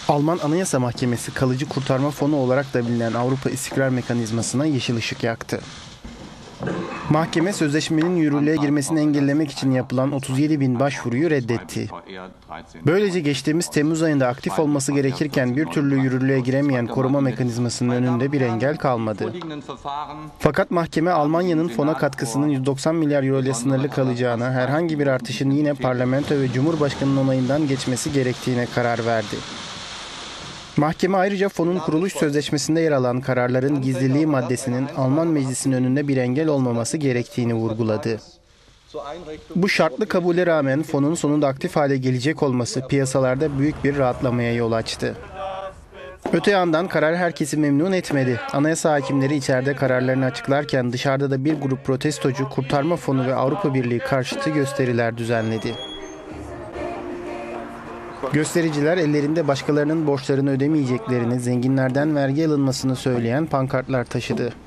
Alman Anayasa Mahkemesi kalıcı kurtarma fonu olarak da bilinen Avrupa İstikrar Mekanizması'na yeşil ışık yaktı. Mahkeme sözleşmenin yürürlüğe girmesini engellemek için yapılan 37.000 başvuruyu reddetti. Böylece geçtiğimiz Temmuz ayında aktif olması gerekirken bir türlü yürürlüğe giremeyen koruma mekanizmasının önünde bir engel kalmadı. Fakat mahkeme Almanya'nın fona katkısının 190 milyar euro ile sınırlı kalacağına, herhangi bir artışın yine parlamento ve Cumhurbaşkanı'nın onayından geçmesi gerektiğine karar verdi. Mahkeme ayrıca fonun kuruluş sözleşmesinde yer alan kararların gizliliği maddesinin Alman Meclisi'nin önünde bir engel olmaması gerektiğini vurguladı. Bu şartlı kabule rağmen fonun sonunda aktif hale gelecek olması piyasalarda büyük bir rahatlamaya yol açtı. Öte yandan karar herkesi memnun etmedi. Anayasa hakimleri içeride kararlarını açıklarken dışarıda da bir grup protestocu kurtarma fonu ve Avrupa Birliği karşıtı gösteriler düzenledi. Göstericiler ellerinde başkalarının borçlarını ödemeyeceklerini, zenginlerden vergi alınmasını söyleyen pankartlar taşıdı.